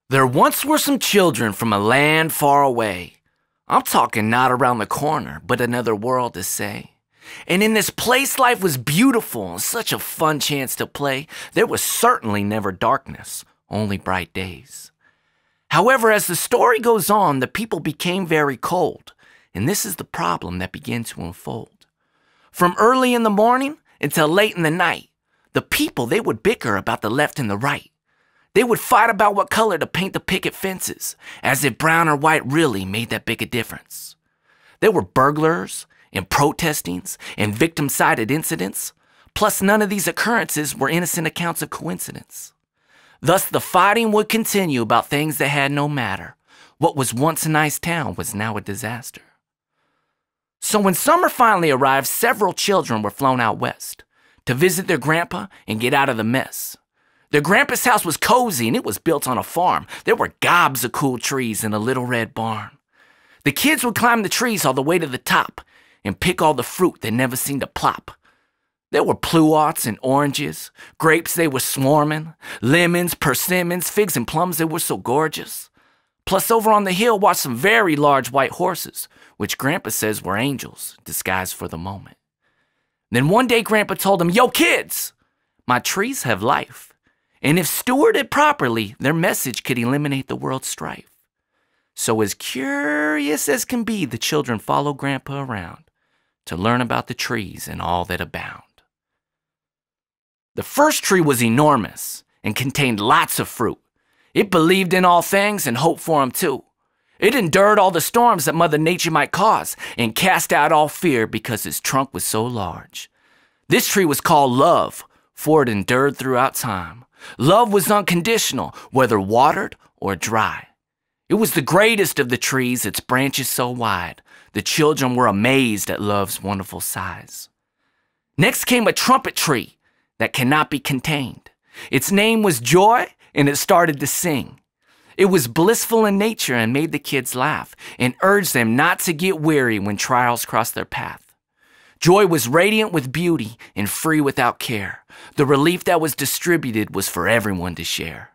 There once were some children from a land far away. I'm talking not around the corner, but another world to say. And in this place life was beautiful and such a fun chance to play. There was certainly never darkness, only bright days. However, as the story goes on, the people became very cold, and this is the problem that began to unfold. From early in the morning until late in the night, the people, they would bicker about the left and the right. They would fight about what color to paint the picket fences, as if brown or white really made that big a difference. There were burglars and protestings and victim-sided incidents, plus none of these occurrences were innocent accounts of coincidence. Thus the fighting would continue about things that had no matter. What was once a nice town was now a disaster. So when summer finally arrived, several children were flown out west to visit their grandpa and get out of the mess. Their grandpa's house was cozy and it was built on a farm. There were gobs of cool trees in a little red barn. The kids would climb the trees all the way to the top and pick all the fruit that never seemed to plop. There were pluots and oranges, grapes they were swarming, lemons, persimmons, figs and plums they were so gorgeous. Plus over on the hill watched some very large white horses, which Grandpa says were angels, disguised for the moment. Then one day Grandpa told them, "Yo kids, my trees have life. And if stewarded properly, their message could eliminate the world's strife." So as curious as can be, the children follow Grandpa around to learn about the trees and all that abound. The first tree was enormous and contained lots of fruit. It believed in all things and hoped for them too. It endured all the storms that Mother Nature might cause and cast out all fear because its trunk was so large. This tree was called love, for it endured throughout time. Love was unconditional, whether watered or dry. It was the greatest of the trees, its branches so wide. The children were amazed at love's wonderful size. Next came a trumpet tree that cannot be contained. Its name was Joy, and it started to sing. It was blissful in nature and made the kids laugh and urged them not to get weary when trials crossed their path. Joy was radiant with beauty and free without care. The relief that was distributed was for everyone to share.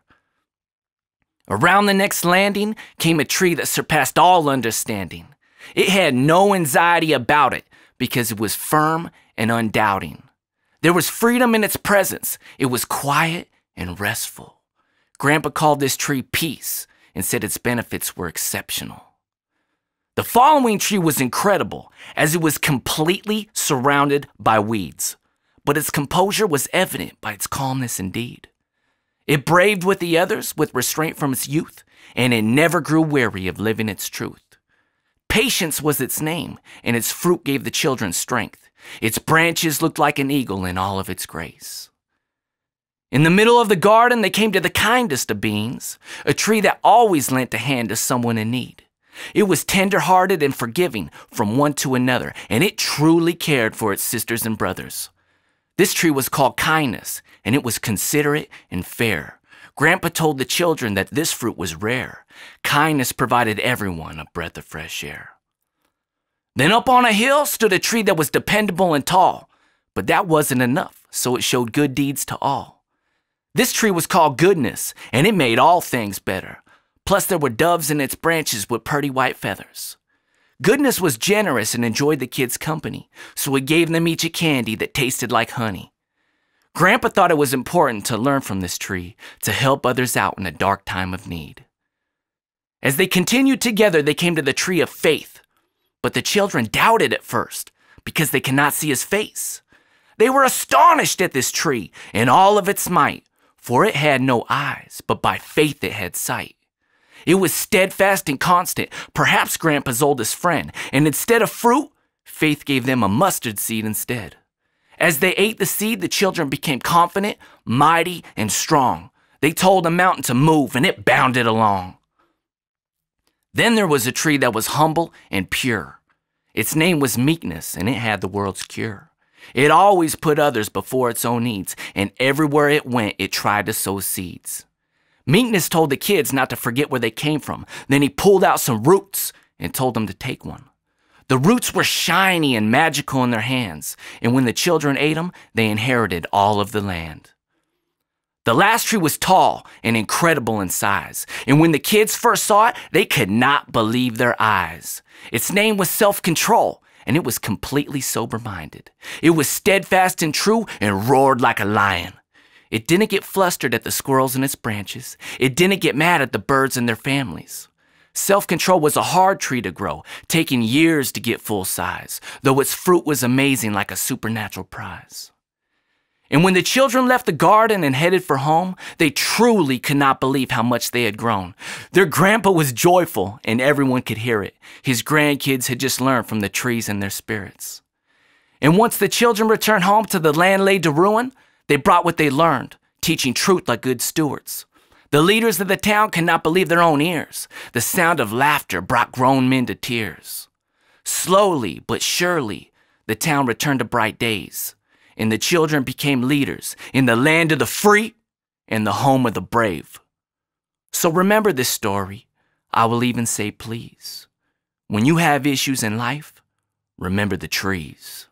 Around the next landing came a tree that surpassed all understanding. It had no anxiety about it because it was firm and undoubting. There was freedom in its presence. It was quiet and restful. Grandpa called this tree peace and said its benefits were exceptional. The following tree was incredible, as it was completely surrounded by weeds, but its composure was evident by its calmness indeed. It braved with the others with restraint from its youth, and it never grew weary of living its truth. Patience was its name, and its fruit gave the children strength. Its branches looked like an eagle in all of its grace. In the middle of the garden, they came to the kindest of beings, a tree that always lent a hand to someone in need. It was tender-hearted and forgiving from one to another, and it truly cared for its sisters and brothers. This tree was called kindness, and it was considerate and fair. Grandpa told the children that this fruit was rare. Kindness provided everyone a breath of fresh air. Then up on a hill stood a tree that was dependable and tall, but that wasn't enough, so it showed good deeds to all. This tree was called goodness, and it made all things better. Plus there were doves in its branches with pretty white feathers. Goodness was generous and enjoyed the kids' company, so it gave them each a candy that tasted like honey. Grandpa thought it was important to learn from this tree to help others out in a dark time of need. As they continued together, they came to the tree of faith, but the children doubted at first because they could not see his face. They were astonished at this tree in all of its might, for it had no eyes, but by faith it had sight. It was steadfast and constant, perhaps Grandpa's oldest friend, and instead of fruit, faith gave them a mustard seed instead. As they ate the seed, the children became confident, mighty, and strong. They told the mountain to move, and it bounded along. Then there was a tree that was humble and pure. Its name was meekness, and it had the world's cure. It always put others before its own needs, and everywhere it went, it tried to sow seeds. Meekness told the kids not to forget where they came from. Then he pulled out some roots and told them to take one. The roots were shiny and magical in their hands, and when the children ate them, they inherited all of the land. The last tree was tall and incredible in size, and when the kids first saw it, they could not believe their eyes. Its name was Self-Control, and it was completely sober-minded. It was steadfast and true and roared like a lion. It didn't get flustered at the squirrels in its branches. It didn't get mad at the birds and their families. Self-Control was a hard tree to grow, taking years to get full size, though its fruit was amazing like a supernatural prize. And when the children left the garden and headed for home, they truly could not believe how much they had grown. Their grandpa was joyful, and everyone could hear it. His grandkids had just learned from the trees and their spirits. And once the children returned home to the land laid to ruin, they brought what they learned, teaching truth like good stewards. The leaders of the town could not believe their own ears. The sound of laughter brought grown men to tears. Slowly but surely, the town returned to bright days, and the children became leaders in the land of the free and the home of the brave. So remember this story. I will even say please. When you have issues in life, remember the trees.